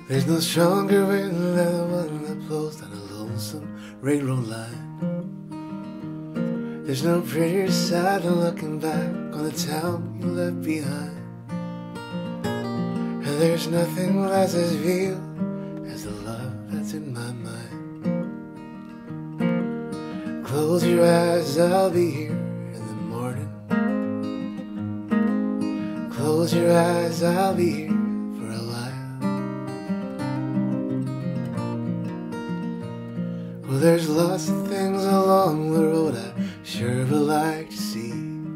There's no stronger wind than the one that blows down a lonesome railroad line. There's no prettier sight than looking back on the town you left behind. And there's nothing that's as real as the love that's in my mind. Close your eyes, I'll be here in the morning. Close your eyes, I'll be here for a while. Well, there's lots of things along the road I sure would like to see.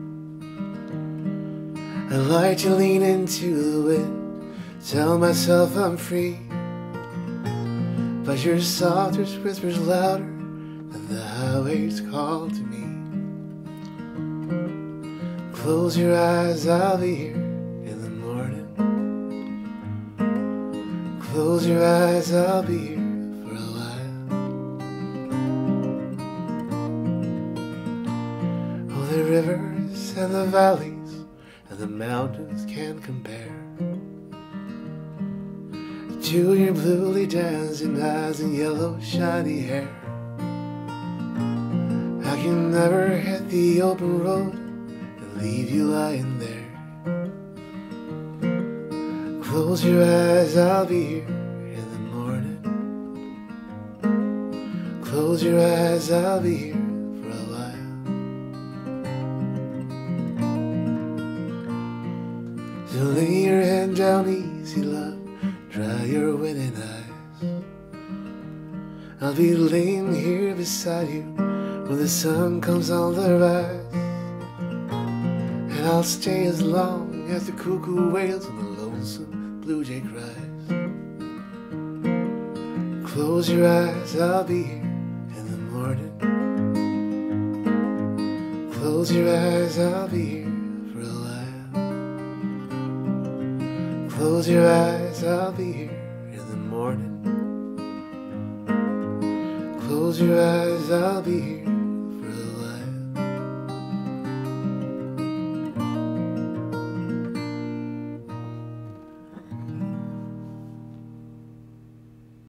I'd like to lean into the wind, tell myself I'm free. But your soft whispers louder than the highway's call to me. Close your eyes, I'll be here in the morning. Close your eyes, I'll be here for a while. Oh, the rivers and the valleys and the mountains can't compare to your bluely dancing eyes and yellow shiny hair. I can never hit the open road and leave you lying there. Close your eyes, I'll be here in the morning. Close your eyes, I'll be here for a while. So lay your head down easy, love, dry your wetted eyes. I'll be laying here beside you when the sun comes on the rise. And I'll stay as long as the cuckoo wails and the lonesome blue jay cries. Close your eyes, I'll be here in the morning. Close your eyes, I'll be here for a while. Close your eyes, I'll be here in the morning. Close your eyes, I'll be here